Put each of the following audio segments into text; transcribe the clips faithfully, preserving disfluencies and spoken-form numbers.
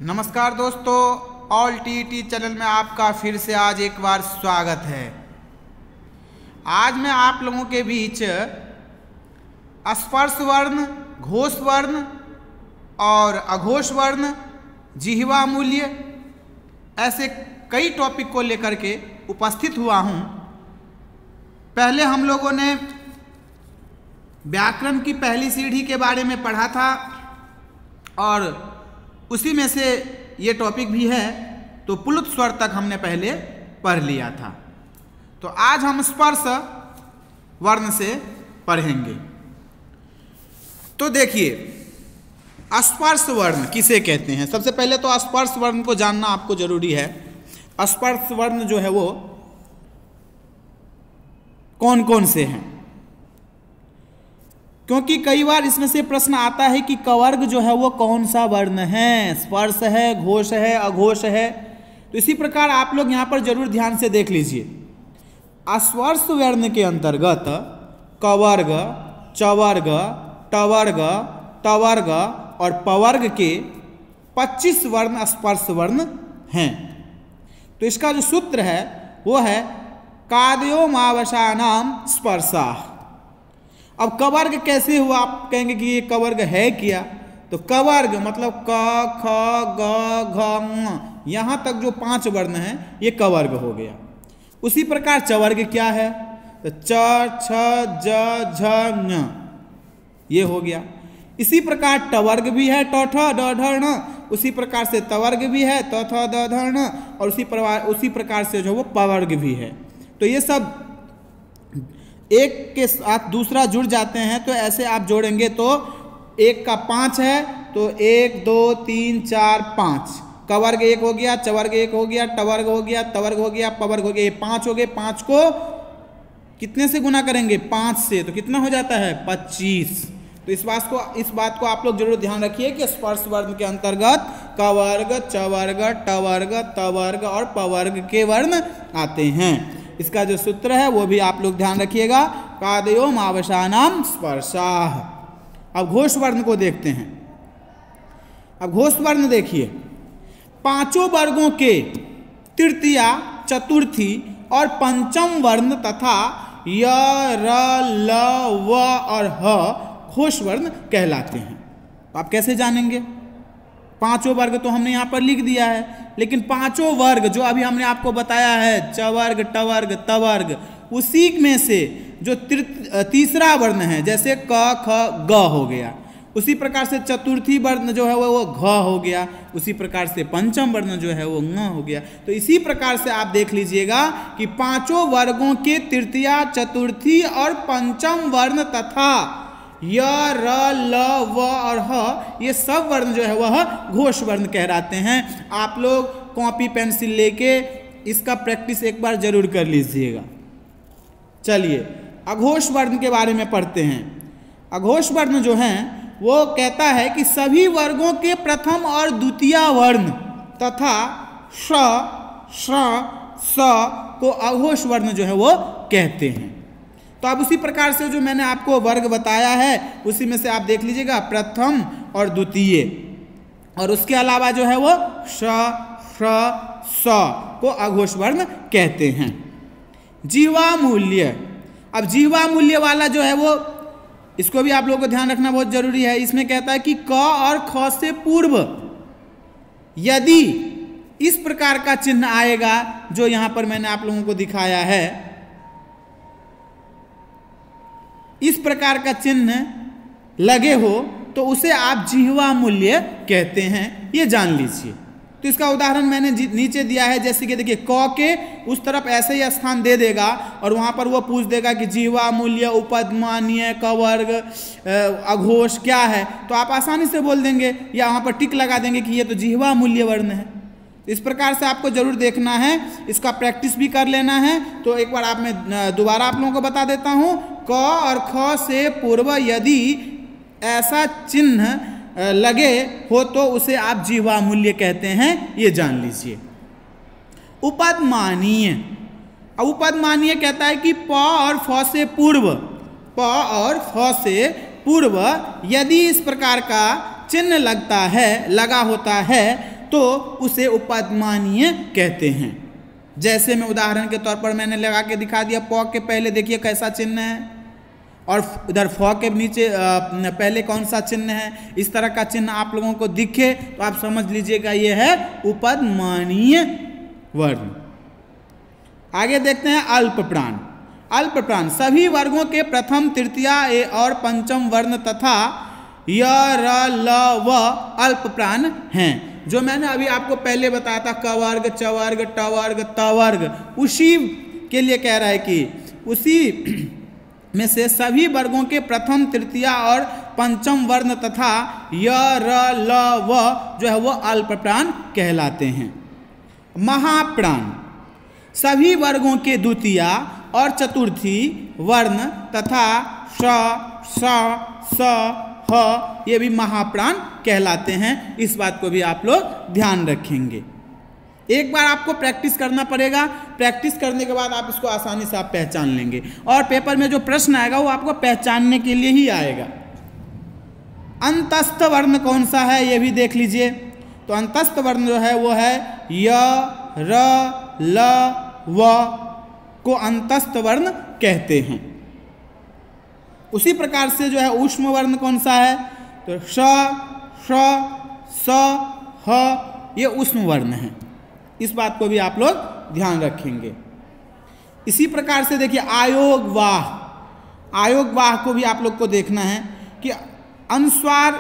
नमस्कार दोस्तों, all TT channel में आपका फिर से आज एक बार स्वागत है। आज मैं आप लोगों के बीच स्पर्श वर्ण, घोष वर्ण और अघोष वर्ण, जिह्वा मूल्य, ऐसे कई टॉपिक को लेकर के उपस्थित हुआ हूँ। पहले हम लोगों ने व्याकरण की पहली सीढ़ी के बारे में पढ़ा था और उसी में से ये टॉपिक भी है, तो प्लुत स्वर तक हमने पहले पढ़ लिया था। तो आज हम स्पर्श वर्ण से पढ़ेंगे। तो देखिए, स्पर्श वर्ण किसे कहते हैं। सबसे पहले तो स्पर्श वर्ण को जानना आपको जरूरी है। स्पर्श वर्ण जो है वो कौन कौन से हैं, क्योंकि कई बार इसमें से प्रश्न आता है कि कवर्ग जो है वो कौन सा वर्ण है, स्पर्श है, घोष है, अघोष है। तो इसी प्रकार आप लोग यहाँ पर जरूर ध्यान से देख लीजिए। स्पर्श वर्ण के अंतर्गत कवर्ग, चवर्ग, टवर्ग, तवर्ग और पवर्ग के पच्चीस वर्ण स्पर्श वर्ण हैं। तो इसका जो सूत्र है वो है कादयोमावसानाम स्पर्शाः। अब कवर्ग कैसे हुआ, आप कहेंगे कि ये कवर्ग है क्या। तो कवर्ग मतलब क, ख, ग, घ, ङ, यहाँ तक जो पांच वर्ण हैं ये कवर्ग हो गया। उसी प्रकार चवर्ग क्या है, तो च, छ, ज, झ, ञ, ये हो गया। इसी प्रकार टवर्ग भी है, ट, ठ, ड, ढ, ण। उसी प्रकार से तवर्ग भी है, त, थ, द, ध, ण। और उसी प्रकार उसी प्रकार से जो वो पवर्ग भी है। तो ये सब एक के साथ दूसरा जुड़ जाते हैं। तो ऐसे आप जोड़ेंगे तो एक का पाँच है, तो एक दो तीन चार पाँच, कवर्ग एक हो गया, चवर्ग एक हो गया, टवर्ग हो गया, तवर्ग हो गया, पवर्ग हो गया, ये पाँच हो गए। पाँच को कितने से गुना करेंगे, पाँच से, तो कितना हो जाता है, पच्चीस। तो इस बात को इस बात को आप लोग जरूर ध्यान रखिए कि स्पर्श वर्ण के अंतर्गत कवर्ग, चवर्ग, टवर्ग, तवर्ग और पवर्ग के वर्ण आते हैं। इसका जो सूत्र है वो भी आप लोग ध्यान रखिएगा, कादयोमावसानाम स्पर्शाः। अब घोष वर्ण को देखते हैं। अब घोष वर्ण देखिए, पांचों वर्गों के तृतीया, चतुर्थी और पंचम वर्ण तथा य, र, ल, व और ह घोष वर्ण कहलाते हैं। तो आप कैसे जानेंगे, पांचों वर्ग तो हमने यहाँ पर लिख दिया है, लेकिन पांचों वर्ग जो अभी हमने आपको बताया है, चवर्ग, टवर्ग, तवर्ग, उसी में से जो तीसरा वर्ण है, जैसे क, ख, ग हो गया, उसी प्रकार से चतुर्थी वर्ण जो है वो वो घ हो गया, उसी प्रकार से पंचम वर्ण जो है वो ङ हो गया। तो इसी प्रकार से आप देख लीजिएगा कि पांचों वर्गों के तृतीया, चतुर्थी और पंचम वर्ण तथा य, र, ल, व और ह, ये सब वर्ण जो है वह घोष वर्ण कहलाते हैं। आप लोग कॉपी पेंसिल लेके इसका प्रैक्टिस एक बार जरूर कर लीजिएगा। चलिए अघोष वर्ण के बारे में पढ़ते हैं। अघोष वर्ण जो हैं वो कहता है कि सभी वर्गों के प्रथम और द्वितीय वर्ण तथा श, श, स को अघोष वर्ण जो है वो कहते हैं। तो अब उसी प्रकार से जो मैंने आपको वर्ग बताया है उसी में से आप देख लीजिएगा, प्रथम और द्वितीय, और उसके अलावा जो है वो श, श, स को अघोष वर्ण कहते हैं। जिह्वा मूल्य, अब जिह्वा मूल्य वाला जो है वो, इसको भी आप लोगों को ध्यान रखना बहुत जरूरी है। इसमें कहता है कि क और ख से पूर्व यदि इस प्रकार का चिन्ह आएगा जो यहां पर मैंने आप लोगों को दिखाया है, इस प्रकार का चिन्ह लगे हो तो उसे आप जिह्वा मूल्य कहते हैं, ये जान लीजिए। तो इसका उदाहरण मैंने नीचे दिया है, जैसे कि देखिए क के उस तरफ ऐसे ही स्थान दे देगा और वहां पर वो पूछ देगा कि जिह्वा मूल्य, उपदमानीय, कवर्ग, अघोष क्या है, तो आप आसानी से बोल देंगे या वहां पर टिक लगा देंगे कि ये तो जिह्वा मूल्य वर्ण है। इस प्रकार से आपको जरूर देखना है, इसका प्रैक्टिस भी कर लेना है। तो एक बार आप मैं दोबारा आप लोगों को बता देता हूं, क और ख से पूर्व यदि ऐसा चिन्ह लगे हो तो उसे आप जिह्वा मूल्य कहते हैं, ये जान लीजिए। उपदमानीय, अब उपदमानीय कहता है कि प और फ से पूर्व, प और फ से पूर्व यदि इस प्रकार का चिन्ह लगता है, लगा होता है, तो उसे उपदमानीय कहते हैं। जैसे मैं उदाहरण के तौर पर मैंने लगा के दिखा दिया, प के पहले देखिए कैसा चिन्ह है और इधर फ के नीचे पहले कौन सा चिन्ह है। इस तरह का चिन्ह आप लोगों को दिखे तो आप समझ लीजिएगा ये है उपदमानीय वर्ण। आगे देखते हैं अल्प प्राण। अल्प प्राण सभी वर्गों के प्रथम तृतीय और पंचम वर्ण तथा य र ल व अल्प प्राण हैं। जो मैंने अभी आपको पहले बताया था क वर्ग, च वर्ग, ट वर्ग, त वर्ग, उसी के लिए कह रहा है कि उसी में से सभी वर्गों के प्रथम तृतीय और पंचम वर्ण तथा य र ल व जो है वो अल्प प्राण कहलाते हैं। महाप्राण सभी वर्गों के द्वितीय और चतुर्थी वर्ण तथा श स स ह ये भी महाप्राण कहलाते हैं। इस बात को भी आप लोग ध्यान रखेंगे। एक बार आपको प्रैक्टिस करना पड़ेगा, प्रैक्टिस करने के बाद आप इसको आसानी से आप पहचान लेंगे और पेपर में जो प्रश्न आएगा वो आपको पहचानने के लिए ही आएगा। अंतस्थ वर्ण कौन सा है ये भी देख लीजिए। तो अंतस्थ वर्ण जो है वो है य र ल व को अंतस्थ वर्ण कहते हैं। उसी प्रकार से जो है ऊष्म वर्ण कौन सा है, तो श श स ह ये ऊष्म वर्ण है। इस बात को भी आप लोग ध्यान रखेंगे। इसी प्रकार से देखिए आयोग वाह, आयोग वाह को भी आप लोग को देखना है कि अनुस्वार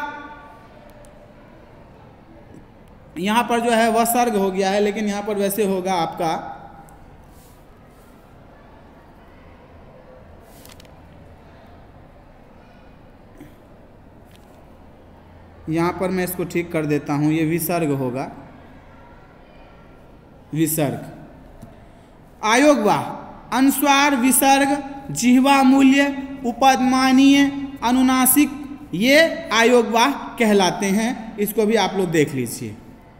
यहाँ पर जो है वह सर्ग हो गया है, लेकिन यहाँ पर वैसे होगा आपका यहाँ पर मैं इसको ठीक कर देता हूँ, ये विसर्ग होगा, विसर्ग। आयोग वाह अनुस्वार, विसर्ग, जिह्वा मूल्य, उपदमानीय, अनुनासिक ये आयोग वाह कहलाते हैं। इसको भी आप लोग देख लीजिए।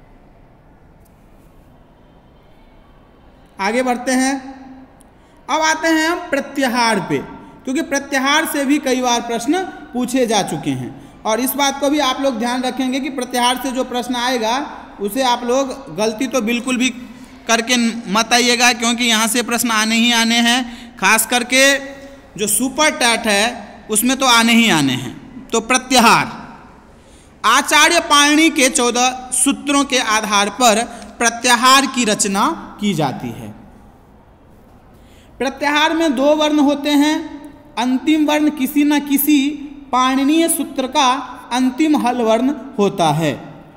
आगे बढ़ते हैं। अब आते हैं हम प्रत्याहार पे, क्योंकि प्रत्याहार से भी कई बार प्रश्न पूछे जा चुके हैं और इस बात को भी आप लोग ध्यान रखेंगे कि प्रत्याहार से जो प्रश्न आएगा उसे आप लोग गलती तो बिल्कुल भी करके मत आइएगा, क्योंकि यहाँ से प्रश्न आने ही आने हैं। खास करके जो सुपर टैट है उसमें तो आने ही आने हैं। तो प्रत्याहार आचार्य पाणिनि के चौदह सूत्रों के आधार पर प्रत्याहार की रचना की जाती है। प्रत्याहार में दो वर्ण होते हैं। अंतिम वर्ण किसी न किसी पाणिनीय सूत्र का अंतिम हल वर्ण होता है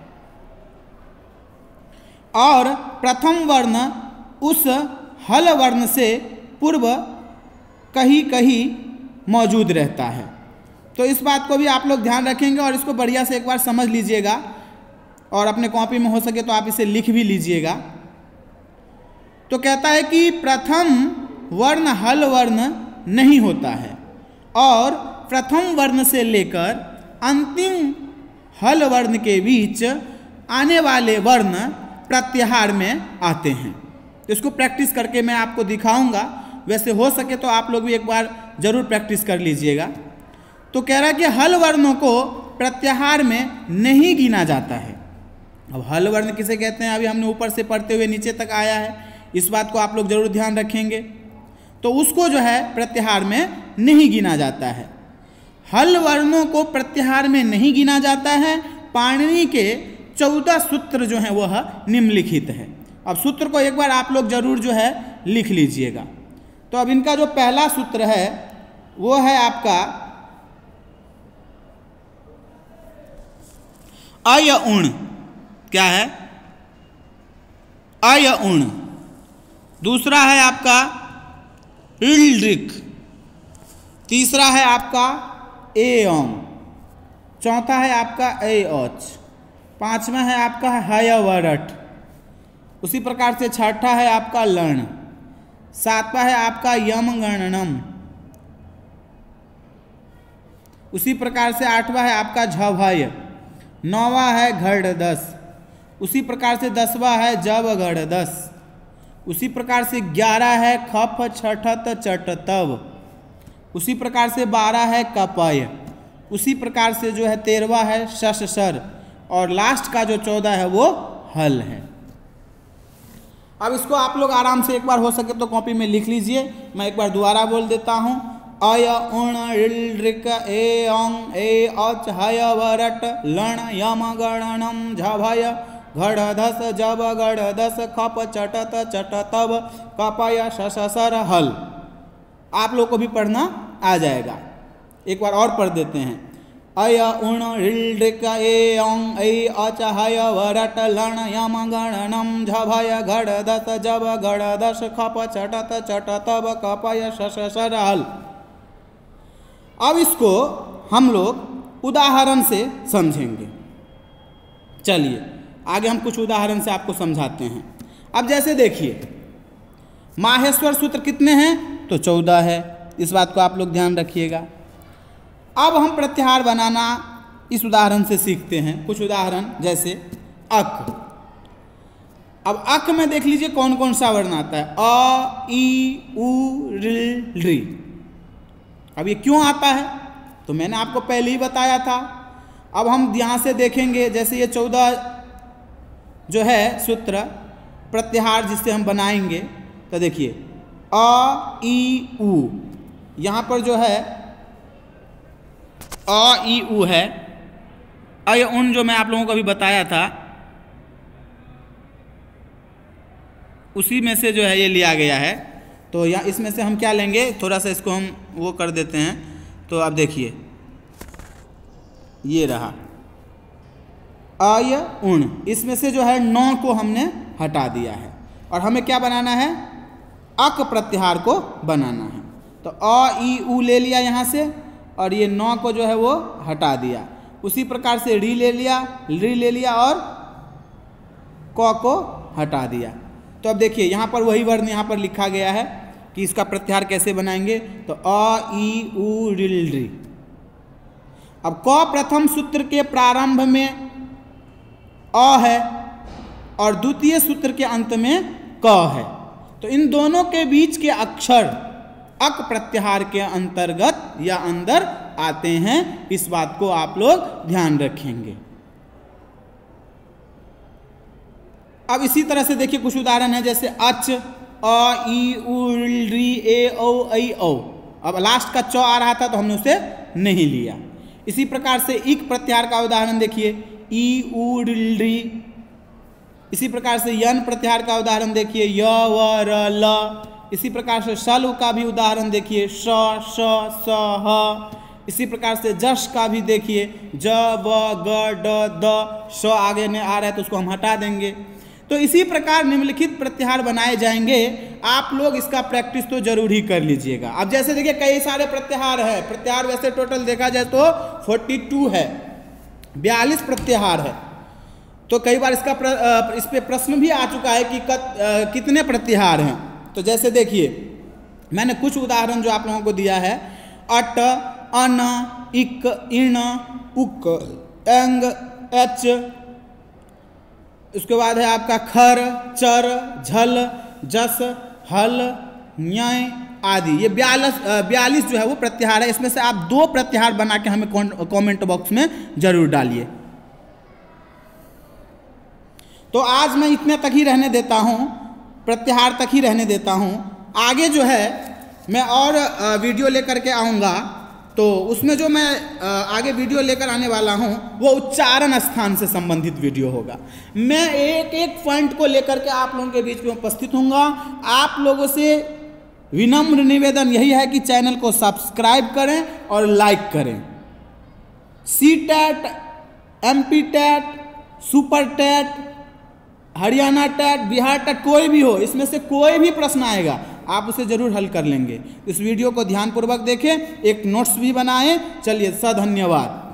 और प्रथम वर्ण उस हल वर्ण से पूर्व कहीं कहीं मौजूद रहता है। तो इस बात को भी आप लोग ध्यान रखेंगे और इसको बढ़िया से एक बार समझ लीजिएगा और अपने कॉपी में हो सके तो आप इसे लिख भी लीजिएगा। तो कहता है कि प्रथम वर्ण हल वर्ण नहीं होता है और प्रथम वर्ण से लेकर अंतिम हल वर्ण के बीच आने वाले वर्ण प्रत्याहार में आते हैं। इसको प्रैक्टिस करके मैं आपको दिखाऊंगा, वैसे हो सके तो आप लोग भी एक बार जरूर प्रैक्टिस कर लीजिएगा। तो कह रहा है कि हल वर्णों को प्रत्याहार में नहीं गिना जाता है। अब हल वर्ण किसे कहते हैं अभी हमने ऊपर से पढ़ते हुए नीचे तक आया है, इस बात को आप लोग जरूर ध्यान रखेंगे। तो उसको जो है प्रत्याहार में नहीं गिना जाता है। हल वर्णों को प्रत्याहार में नहीं गिना जाता है। पाणिनि के चौदह सूत्र जो हैं वह निम्नलिखित है। अब सूत्र को एक बार आप लोग जरूर जो है लिख लीजिएगा। तो अब इनका जो पहला सूत्र है वो है आपका अय उण। क्या है? अय उण। दूसरा है आपका इल्ड्रिक। तीसरा है आपका एयम। चौथा है आपका एच। पांचवा है आपका हयवरट। उसी प्रकार से छठा है आपका लण। सातवां है आपका यम गणनम। उसी प्रकार से आठवां है आपका झभय। नौवां है घड़दस। उसी प्रकार से दसवां है जब घड़दस। उसी प्रकार से ग्यारह है खप छठत चटतव। उसी प्रकार से बारह है कपय। उसी प्रकार से जो है तेरहवां है शशसर और लास्ट का जो चौदह है वो हल है। अब इसको आप लोग आराम से एक बार हो सके तो कॉपी में लिख लीजिए। मैं एक बार दोबारा बोल देता हूँ। अय उण ऋल ऋक ए औं ए औच हय वरट लण यम गणनम झभय घड़ धस जब गढ़ दस खप चटत चट तब कपय शशर हल। आप लोग को भी पढ़ना आ जाएगा। एक बार और पढ़ देते हैं। अय उण ऋल ऋक ए औं ऐ अच हय वरट लण यम गणनम झभय घड़ दस जब गढ़ दस खप चटत चट तब कपय शशर हल। अब इसको हम लोग उदाहरण से समझेंगे। चलिए आगे हम कुछ उदाहरण से आपको समझाते हैं। अब जैसे देखिए माहेश्वर सूत्र कितने हैं तो चौदह है, इस बात को आप लोग ध्यान रखिएगा। अब हम प्रत्याहार बनाना इस उदाहरण से सीखते हैं। कुछ उदाहरण जैसे अक। अब अक में देख लीजिए कौन कौन सा वर्ण आता है। अ ई उ ऋ ऋ। अब ये क्यों आता है तो मैंने आपको पहले ही बताया था। अब हम यहाँ से देखेंगे जैसे ये चौदह जो है सूत्र प्रत्याहार जिससे हम बनाएंगे तो देखिए अ ई उ, यहाँ पर जो है अ ई उ है। अय उन जो मैं आप लोगों को अभी बताया था उसी में से जो है ये लिया गया है। तो या इसमें से हम क्या लेंगे, थोड़ा सा इसको हम वो कर देते हैं। तो अब देखिए ये रहा अय उण, इसमें से जो है नौ को हमने हटा दिया है और हमें क्या बनाना है, अक प्रत्याहार को बनाना है। तो अ ई उ ले लिया यहाँ से और ये नौ को जो है वो हटा दिया। उसी प्रकार से री ले लिया, री ले लिया और क को हटा दिया। तो अब देखिए यहाँ पर वही वर्ण यहाँ पर लिखा गया है कि इसका प्रत्याहार कैसे बनाएंगे। तो अ ई उ ऋल ऋ। अब क प्रथम सूत्र के प्रारंभ में अ है और द्वितीय सूत्र के अंत में क है। तो इन दोनों के बीच के अक्षर अक प्रत्याहार के अंतर्गत या अंदर आते हैं। इस बात को आप लोग ध्यान रखेंगे। अब इसी तरह से देखिए कुछ उदाहरण है जैसे अच, अ ई उ ऋ ऋ ए औ ऐ औ। अब लास्ट का च आ रहा था तो हमने उसे नहीं लिया। इसी प्रकार से इक प्रत्याहार का उदाहरण देखिए ई उ ऋ ऋ। इसी प्रकार से यन प्रत्याहार का उदाहरण देखिए य व र ल। इसी प्रकार से शल का भी उदाहरण देखिए श श स ह। इसी प्रकार से जश का भी देखिए ज ब ग ड द। श आगे में आ रहा है तो उसको हम हटा देंगे। तो इसी प्रकार निम्नलिखित प्रत्याहार बनाए जाएंगे। आप लोग इसका प्रैक्टिस तो जरूर ही कर लीजिएगा। अब जैसे देखिए कई सारे प्रत्याहार है। प्रत्याहार वैसे टोटल देखा जाए तो बयालीस है, बयालीस प्रत्याहार है। तो कई बार इसका प्र, इस पे प्रश्न भी आ चुका है कि कत, आ, कितने प्रत्याहार हैं। तो जैसे देखिए मैंने कुछ उदाहरण जो आप लोगों को दिया है अट, अन, इक, इण, उक, एंग, एच, उसके बाद है आपका खर, चर, झल, जस, हल, न्याय आदि। ये बयालीस बयालीस जो है वो प्रत्याहार है। इसमें से आप दो प्रत्याहार बना के हमें कमेंट बॉक्स में जरूर डालिए। तो आज मैं इतने तक ही रहने देता हूँ, प्रत्याहार तक ही रहने देता हूँ। आगे जो है मैं और वीडियो लेकर के आऊँगा। तो उसमें जो मैं आगे वीडियो लेकर आने वाला हूँ वो उच्चारण स्थान से संबंधित वीडियो होगा। मैं एक एक पॉइंट को लेकर के आप लोगों के बीच में उपस्थित हूँगा। आप लोगों से विनम्र निवेदन यही है कि चैनल को सब्सक्राइब करें और लाइक करें। C TET, M P TET, super TET, Haryana TET, Bihar TET, कोई भी हो, इसमें से कोई भी प्रश्न आएगा आप उसे जरूर हल कर लेंगे। इस वीडियो को ध्यानपूर्वक देखें, एक नोट्स भी बनाएं। चलिए स धन्यवाद।